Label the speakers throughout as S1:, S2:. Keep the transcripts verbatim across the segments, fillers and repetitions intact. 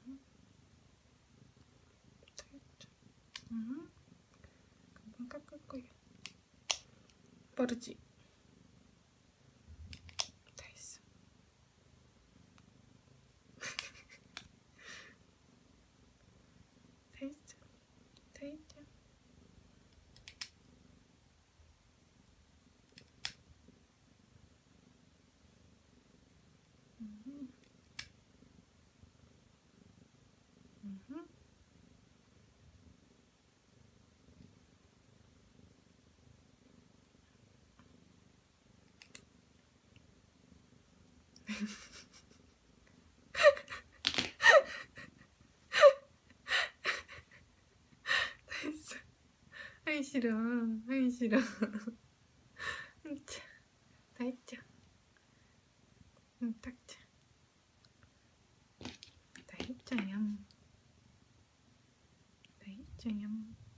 S1: 살짝. 음. 금방 깎을 거야. 빠르지? 다 했어. 다 했어. 다 했죠. 음. 음. 다 했어. 하기 싫어. 하기 싫어. 다 했죠. 응, 닦자. 다 했죠요. 다 했죠요.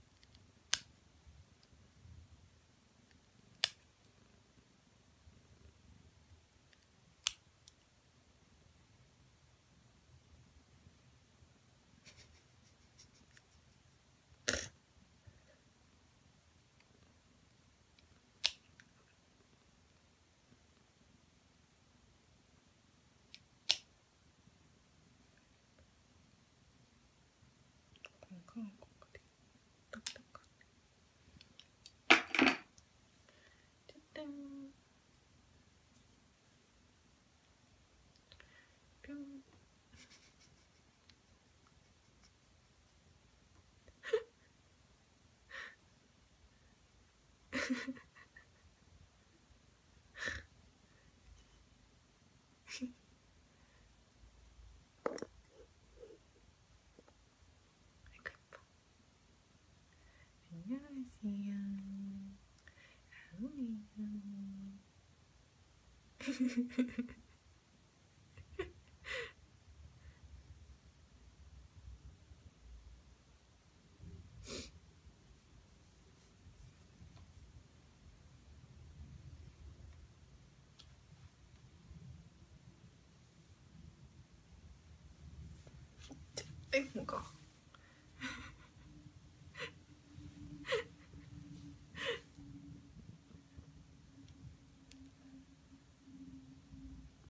S1: 건강한 것 같아. 딱딱하네. 짜잔. 뿅. 아이고 예뻐. 안녕하세요. 아우예요.